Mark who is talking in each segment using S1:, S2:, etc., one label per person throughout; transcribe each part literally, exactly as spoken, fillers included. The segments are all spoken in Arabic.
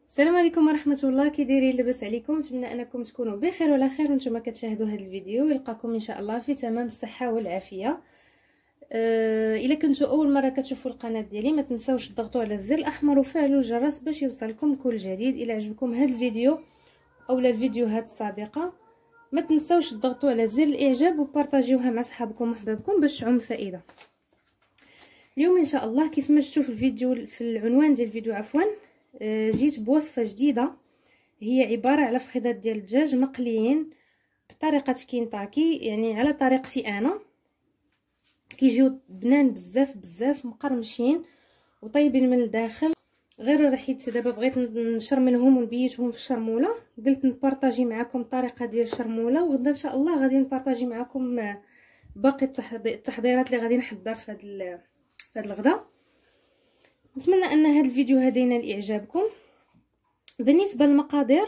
S1: السلام عليكم ورحمه الله. كي دايرين؟ لاباس عليكم؟ نتمنى انكم تكونوا بخير وعلى خير وانتم كتشاهدوا هذا الفيديو. يلقاكم ان شاء الله في تمام الصحه والعافيه. أه الا كنتوا اول مره كتشوفوا القناه ديالي ما تنساوش تضغطوا على الزر الاحمر وفعلوا الجرس باش يوصلكم كل جديد. الا عجبكم هذا الفيديو اولا الفيديوهات السابقه ما تنساوش تضغطوا على زر الاعجاب وبارطاجيوها مع صحابكم وحبابكم باش تعم فائده. اليوم ان شاء الله كيف ما شفتوا في الفيديو في العنوان ديال الفيديو عفوا جيت بوصفه جديده، هي عباره على فخيدات ديال الدجاج مقليين بطريقه كينتاكي، يعني على طريقتي انا. كيجيو بنان بزاف بزاف مقرمشين وطيبين من الداخل. غير حيت دابا بغيت نشر منهم ونبيتهم في الشرموله، قلت نبارطاجي معكم الطريقه ديال الشرموله، وغدا ان شاء الله غادي نبارطاجي معكم باقي التحضيرات اللي غادي نحضر في هذا في هذا الغدا. نتمنى ان هذا الفيديو هذا ينال اعجابكم. بالنسبه للمقادير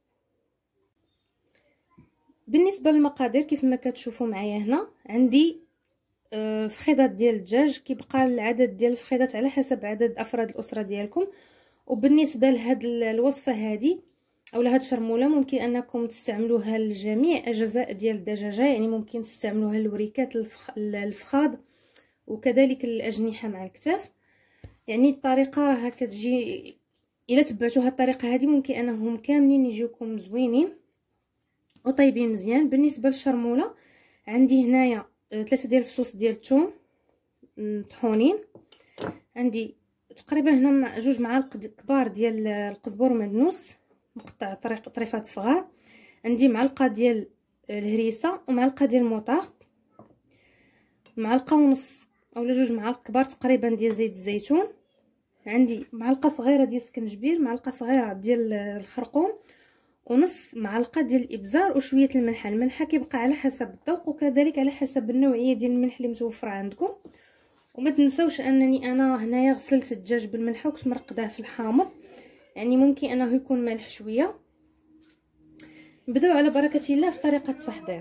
S1: بالنسبه للمقادير كيف ما كتشوفوا معايا هنا عندي فخيدات ديال الدجاج. كيبقى العدد ديال الفخيدات على حسب عدد افراد الاسره ديالكم. وبالنسبه لهاد الوصفه هذه اولا هاد الشرموله ممكن انكم تستعملوها لجميع اجزاء ديال الدجاجه، يعني ممكن تستعملوها للوريكات الفخاض وكذلك الاجنحه مع الكتاف. يعني الطريقه راها كتجي الا تبعتوا هاد الطريقه هذه ممكن انهم كاملين يجيوكم زوينين وطيبين مزيان. بالنسبه للشرموله عندي هنايا ثلاثه ديال الفصوص ديال الثوم مطحونين، عندي تقريبا هنا جوج معالق كبار ديال القزبر ومدنوس مقطع طريق طريفات صغار، عندي معلقه ديال الهريسه ومعلقه ديال الموطار، معلقه ونص اولا جوج معالق كبار تقريبا ديال زيت الزيتون، عندي معلقه صغيره ديال السكنجبير، معلقه صغيره ديال الخرقوم، ونص معلقه ديال الابزار وشويه الملح. الملح كيبقى على حسب الذوق وكذلك على حسب النوعيه ديال الملح اللي متوفره عندكم. وما تنساوش انني انا هنايا غسلت الدجاج بالملح وكنت مرقداه في الحامض، يعني ممكن انه يكون مالح شويه. نبداو على بركه الله في طريقه التحضير.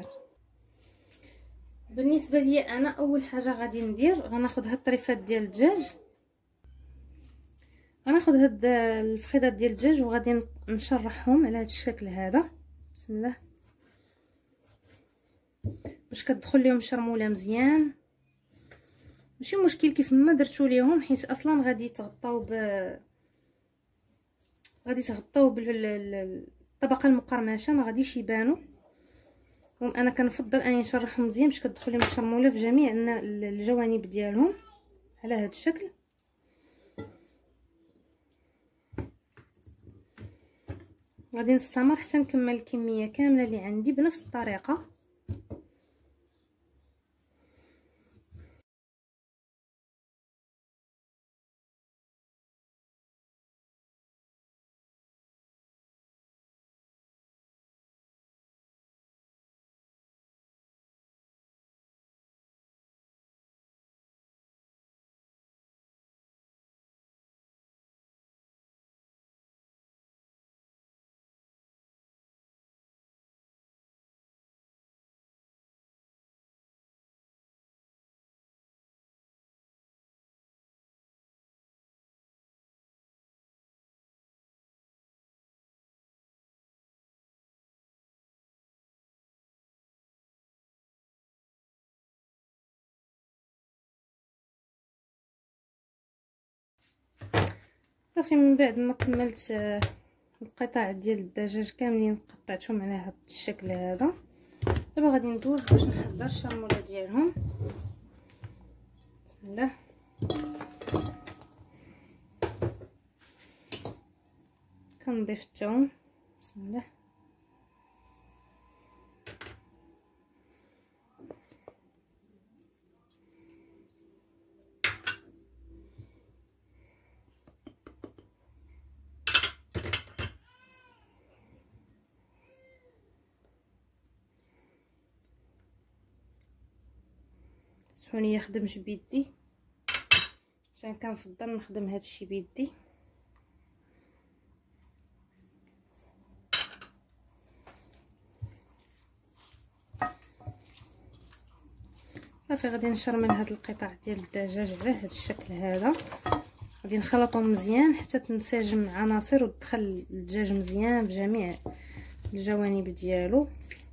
S1: بالنسبه لي انا اول حاجه غادي ندير غناخذ هاد الطريفات ديال الدجاج، غناخذ هاد الفخيدات ديال الدجاج وغادي نشرحهم على هاد الشكل هذا. بسم الله، باش كتدخل لهم الشرموله مزيان. ماشي مشكل كيف ما درتو ليهم، حيت اصلا غادي يتغطاو ب غادي يتغطاو بالطبقه المقرمشه، ما غاديش يبانوا. انا كنفضل اني نشرحهم مزيان باش كتدخل لهم الشرموله في جميع الجوانب ديالهم على هذا الشكل. غادي نستمر حتى نكمل الكميه كامله اللي عندي بنفس الطريقه. صافي، من بعد ما كملت القطع ديال الدجاج كاملين قطعتهم على هذا الشكل هذا، دابا غادي ندوز باش نحضر الشرموله ديالهم. بسم الله. كنضيف الثوم. بسم الله. سمحوني خدمت بيدي عشان كنفضل نخدم هادشي بيدي. صافي غادي نشر من هاد القطع ديال الدجاج على هاد الشكل هذا. غادي نخلطهم مزيان حتى تنسجم العناصر وتدخل الدجاج مزيان بجميع الجوانب ديالو.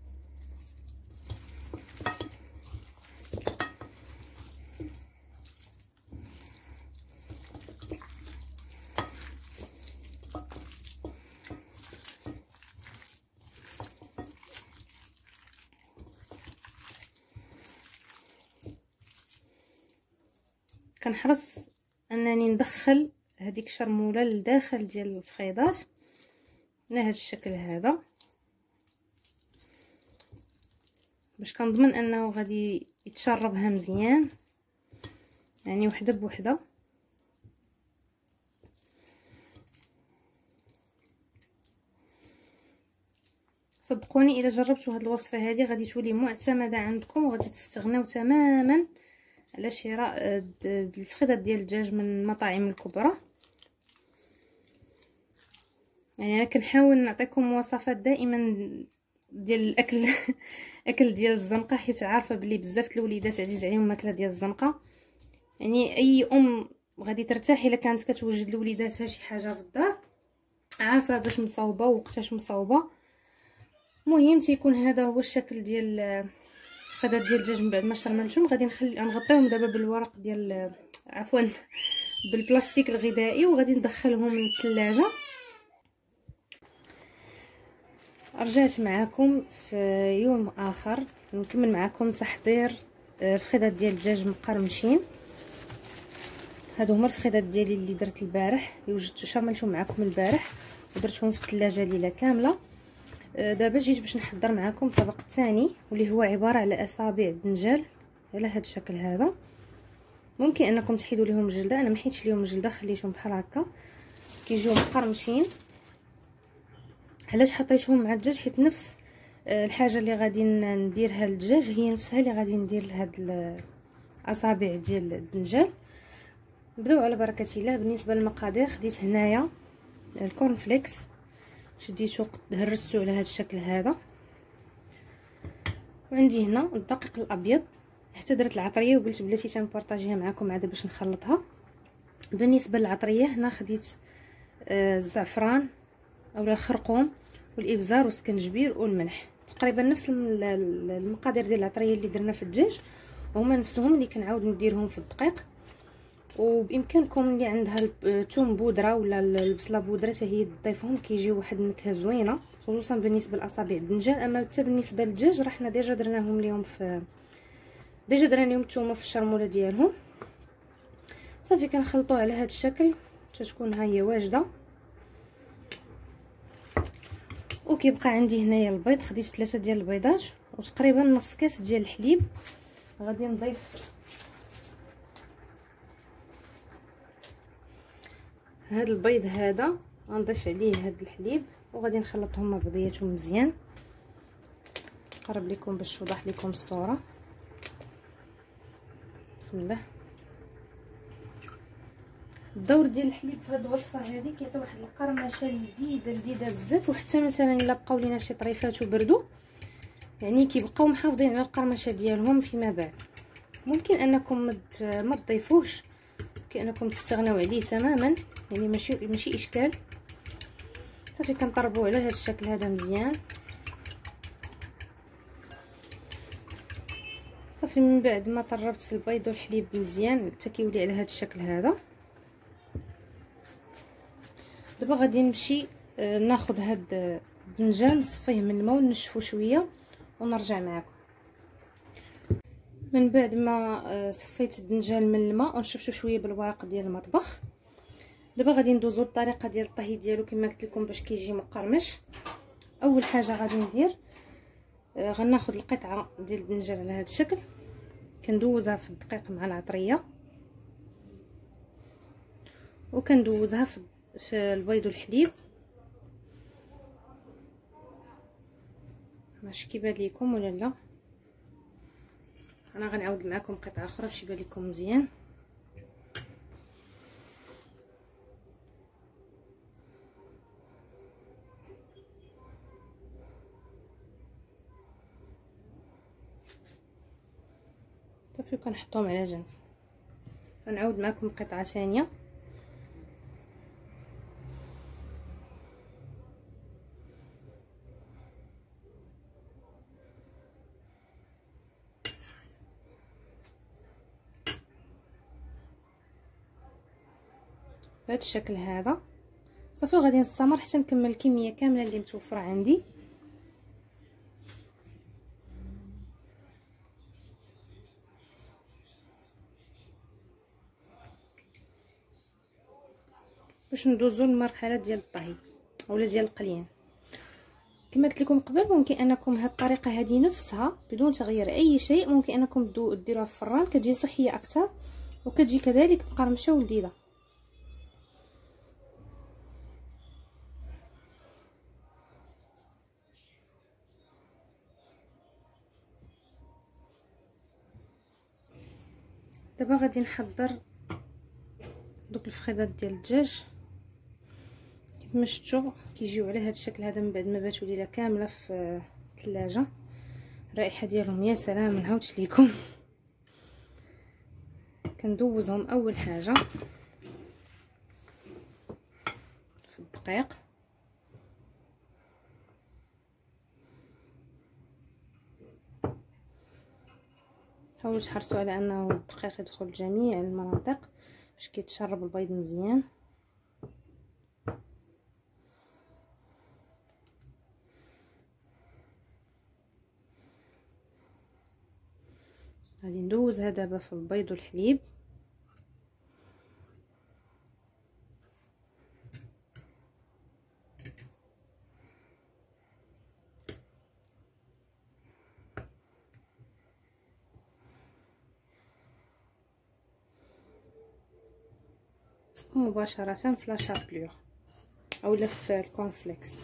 S1: كنحرص انني ندخل هذيك الشرموله لداخل ديال الفخيضات على هذا الشكل هذا، باش كنضمن انه غادي يتشربها مزيان، يعني وحده بوحده. صدقوني الا جربتوا هذه الوصفه هذه غادي تولي معتمده عندكم، وغادي تستغناو تماما على شراء الفخيضات ديال الدجاج من المطاعم الكبرى. يعني انا كنحاول نعطيكم وصفات دائما ديال الاكل اكل ديال الزنقه، حيت عارفه بلي بزاف الوليدات عزيز عليهم الماكله ديال الزنقه. يعني اي ام غادي ترتاح الا كانت كتوجد لوليداتها شي حاجه في الدار، عارفه باش مصاوبه ووقتاش مصاوبه. المهم تيكون هذا هو الشكل ديال الفخيضات ديال الدجاج من بعد ما شرملتهم. غادي نخلي نغطيهم دابا بالورق ديال عفوا بالبلاستيك الغذائي، وغادي ندخلهم للثلاجه. رجعت معكم في يوم اخر نكمل معكم تحضير الفخيضات ديال الدجاج مقرمشين. هادو هما الفخيضات ديالي اللي درت البارح، اللي وجدت شرملتهم معكم البارح ودرتهم في الثلاجه ليله كامله. دابا جيت باش نحضر معكم الطبق الثاني، واللي هو عباره على اصابع الدنجال على هذا الشكل هذا. ممكن انكم تحيدوا لهم الجلده، انا ما حيدش لهم الجلده، خليتهم بحال هكا كيجيو مقرمشين. علاش حطيتهم مع الدجاج؟ حيت نفس الحاجه اللي غادي نديرها للدجاج هي نفسها اللي غادي ندير لهاد الاصابع ديال الدنجال. نبداو على بركه الله. بالنسبه للمقادير، خديت هنايا الكورن فليكس، شديتو هرستو على هذا الشكل هذا، وعندي هنا الدقيق الابيض. حتى درت العطريه وقلت بلاتي تنبارطاجيها معكم عاد باش نخلطها. بالنسبه للعطريه هنا خديت آه الزعفران اولا الخرقوم والابزار والسكنجبير والملح، تقريبا نفس المقادير ديال العطريه اللي درنا في الدجاج، وهما نفسهم اللي كنعاود نديرهم في الدقيق. وبامكانكم اللي عندها الثوم بودره ولا البصله بودره حتى هي تضيفهم، كيجيو واحد النكهه زوينه، خصوصا بالنسبه لاصابع الدنجال. اما حتى بالنسبه للدجاج راه حنا ديجا درناهم اليوم في ديجا درنا لهم الثومه في الشرموله ديالهم. صافي كنخلطوه على هذا الشكل حتى تكون ها هي واجده. وكيبقى عندي هنايا البيض، خديت ثلاثه ديال البيضات وتقريبا نص كاس ديال الحليب. غادي نضيف هاد البيض هذا، غنضيف عليه هاد الحليب وغادي نخلطهم مع بعضياتهم مزيان. نقرب لكم باش توضح لكم الصوره. بسم الله. الدور ديال الحليب في هاد الوصفه هذه كيعطي واحد القرمشه لذيذه لذيذه بزاف. وحتى مثلا الا بقاو لينا شي طريفات وبردوا، يعني كيبقاو محافظين على القرمشه ديالهم فيما بعد. ممكن انكم ما تضيفوش، ممكن انكم تستغناو عليه تماما، يعني ماشي ماشي اشكال. صافي كنطربوه على هذا الشكل هذا مزيان. صافي من بعد ما طربت البيض والحليب مزيان حتى كيولي على هذا الشكل هذا، دابا غادي نمشي ناخذ هاد الدنجال نصفيه من الماء ونشفو شويه ونرجع معكم. من بعد ما صفيت الدنجال من الماء ونشفته شويه بالورق ديال المطبخ، دابا غادي ندوزو للطريقه ديال الطهي ديالو كما قلت لكم باش كيجي مقرمش. اول حاجه غادي ندير آه غناخذ القطعه ديال الدنجال على هذا الشكل، كندوزها في الدقيق مع العطريه، وكندوزها في, في البيض والحليب. واش كيبان لكم ولا لا؟ انا غنعاود معكم قطعه اخرى باش يبان لكم مزيان. صافي كنحطهم على جنب. غنعاود معكم قطعه ثانيه. بهذا الشكل هذا. صافي وغادي نستمر حتى نكمل الكميه كامله اللي متوفره عندي. باش ندوزو للمرحله ديال الطهي اولا ديال القليان. كما قلت لكم قبل، ممكن انكم هاد الطريقه هذه نفسها بدون تغيير اي شيء ممكن انكم ديروها في الفران، كتجي صحيه اكثر وكتجي كذلك مقرمشه ولذيذه. دابا غادي نحضر دوك الفخيضات ديال الدجاج. كما شفتوا كيجيو على هذا الشكل هذا من بعد ما باتوا ليله كامله في الثلاجه. الرائحه ديالهم يا سلام، ما نعاودش ليكم. كندوزهم اول حاجه في الدقيق، حاولوا تحرصوا على انه الدقيق يدخل لجميع المناطق باش كيتشرب البيض مزيان. غادي ندوزها دابا في البيض والحليب. مباشرة في لا شابلور اولا في الكونفليكس.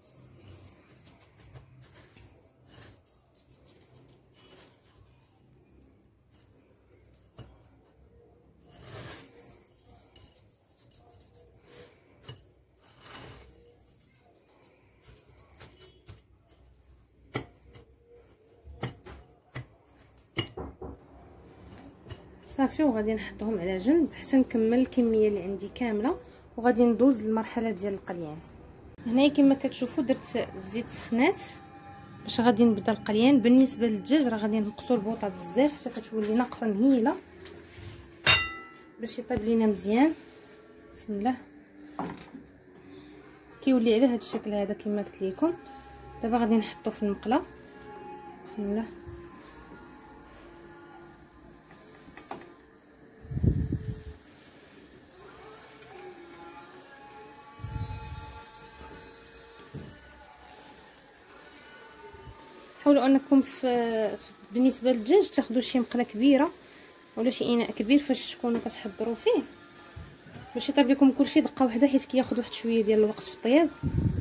S1: صافي وغادي نحطهم على جنب حتى نكمل الكميه اللي عندي كامله، وغادي ندوز للمرحله ديال القليان. هنايا كما كتشوفوا درت الزيت سخنات باش غادي نبدا القليان. بالنسبه للدجاج راه غادي نقصوا البوطه بزاف حتى كتولي ناقصه مهيله باش يطيب لينا مزيان. بسم الله. كيولي على هذا الشكل هذا كما قلت لكم. دابا غادي نحطو في المقله. بسم الله. حاولوا انكم في بالنسبه للدجاج تاخذوا شي مقله كبيره ولا شي اناء كبير فاش تكونوا كتحضروا فيه باش يطيب لكم كلشي دقه واحده، حيت كياخذ واحد شويه ديال الوقت في الطياب.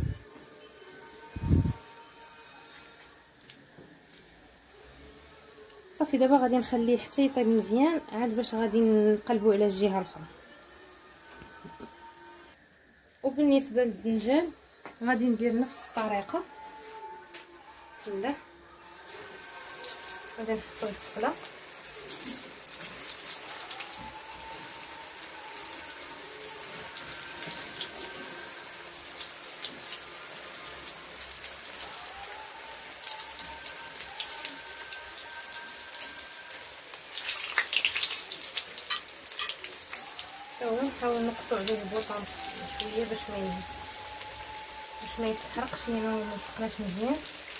S1: صافي دابا غادي نخليه حتى يطيب مزيان عاد باش غادي نقلبوا على الجهه الاخرى. وبالنسبه للدنجال غادي ندير نفس الطريقه. بسم الله. غادي نحطو التفله نحاول نقطع عليه البوطه شويه باش ما باش ما يتحرقش لينا وما يسخناش مزيان.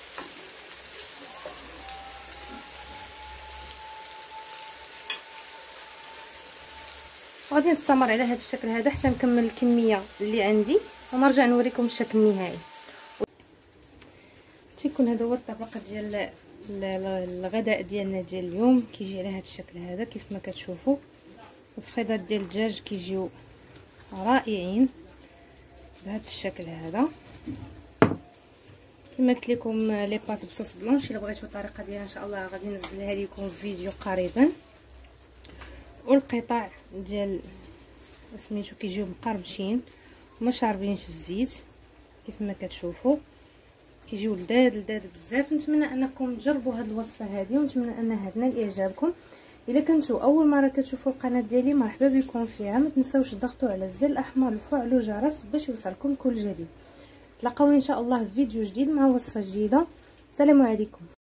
S1: غادي نستمر على هذا الشكل هذا حتى نكمل الكميه اللي عندي ونرجع نوريكم الشكل النهائي. تيكون هذا هو الطبق ديال الغداء ديالنا ديال اليوم. كيجي على هذا الشكل هذا كيف ما كتشوفوا. الفخيضات ديال الدجاج كيجيو رائعين بهذا الشكل هذا. كما قلت لكم لي بات بصوص بلونش، الا بغيتوا الطريقه ديالها ان شاء الله غادي ننزلها لكم في فيديو قريبا. والقطع ديال سميتو كيجيو مقرمشين وما شاربينش الزيت كيف ما كتشوفوا، كيجيو لذاذ لذاذ بزاف. نتمنى انكم تجربوا هذه الوصفه هذه ونتمنى انها تنال اعجابكم. الا كنتوا اول مره كتشوفوا القناه ديالي مرحبا بكم فيها. ما تنساوش تضغطوا على الزر الاحمر وفعلوا الجرس باش يوصلكم كل جديد. تلاقاو ان شاء الله في فيديو جديد مع وصفه جديده. السلام عليكم.